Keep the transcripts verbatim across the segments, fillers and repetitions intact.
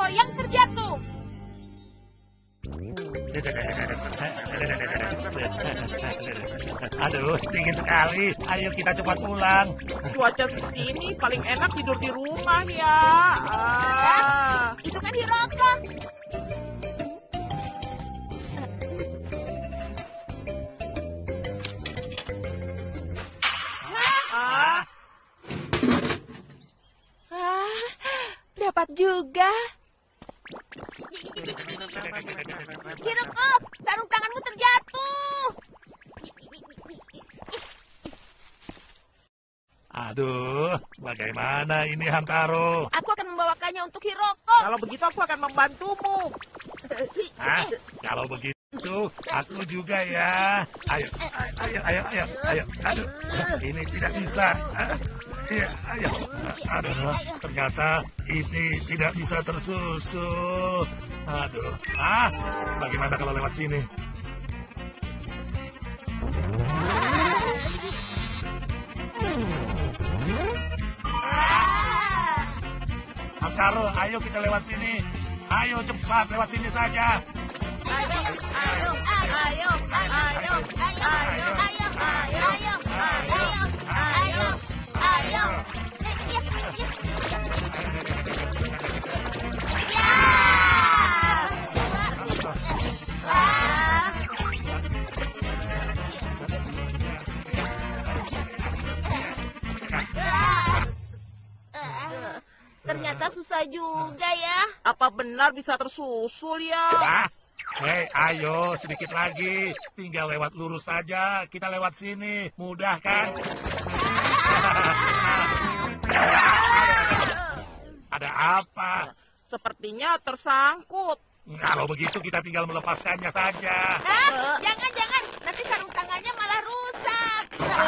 Hiroko yang terjatuh. Aduh, dingin sekali. Ayo kita cepat pulang. Cuaca segini paling enak tidur di rumah ya. Ah, itu kan Hiroko. Ah. Ah, dapat juga. Hiroko, sarung tanganmu terjatuh. Aduh, bagaimana ini Hamtaro? Aku akan membawakannya untuk Hiroko. Kalau begitu aku akan membantumu. Hah? Kalau begitu, aku juga ya. Ayo, ayo, ayo, ayo, ayo. Aduh, ini tidak bisa. Iya, ayo. Aduh, ternyata ini tidak bisa tersusul. Aduh, ah, bagaimana kalau lewat sini? Hamtaro, ayo kita lewat sini. Ayo cepat lewat sini saja. Ayo, ayo, ayo, ayo, ayo, ayo, ayo, ayo, ayo, ayo, ayo. Ternyata susah juga ya. Apa benar bisa tersusul ya? Ah, hei, ayo sedikit lagi. Tinggal lewat lurus saja. Kita lewat sini. Mudah kan? Ada apa? Sepertinya tersangkut. Kalau begitu kita tinggal melepaskannya saja. Ah, jangan, jangan. Nanti sarung tangannya malah rusak.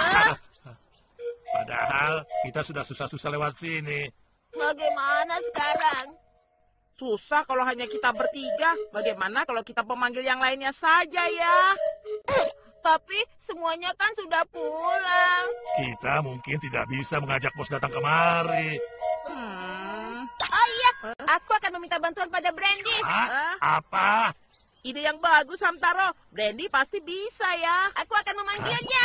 Padahal kita sudah susah-susah lewat sini. Bagaimana sekarang? Susah kalau hanya kita bertiga. Bagaimana kalau kita pemanggil yang lainnya saja ya? Tapi semuanya kan sudah pulang. Kita mungkin tidak bisa mengajak bos datang kemari. Hmm. Oh iya, aku akan meminta bantuan pada Brandy. Hah? Apa? Ide yang bagus, Hamtaro. Brandy pasti bisa ya. Aku akan memanggilnya.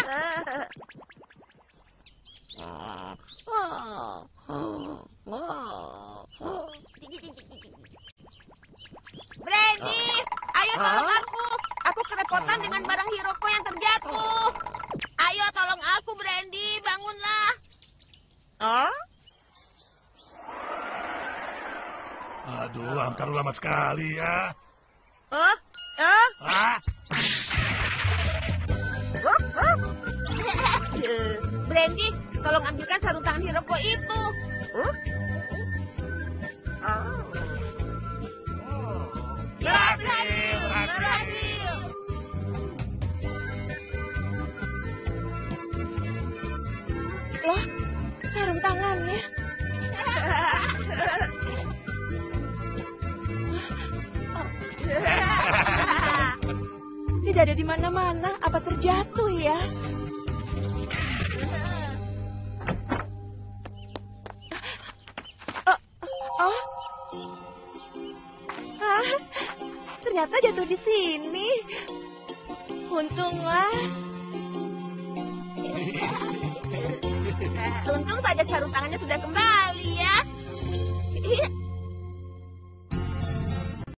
Brandy, ayo tolong aku. Aku kerepotan dengan barang Hiroko yang terjatuh. Ayo tolong aku, Brandy. Bangunlah. Hah? Aduh, Hamtaro lama sekali ya. Hah? Hah? Ah, Brandy, tolong ambilkan sarung tangan Hiroko itu. Huh? berhasil, berhasil. Berhasil. Loh, sarung tangannya. Tidak ada di mana-mana. Apa terjatuh ya? Oh, oh. Ah, ternyata jatuh di sini. Untunglah. Untung saja sarung tangannya sudah kembali ya.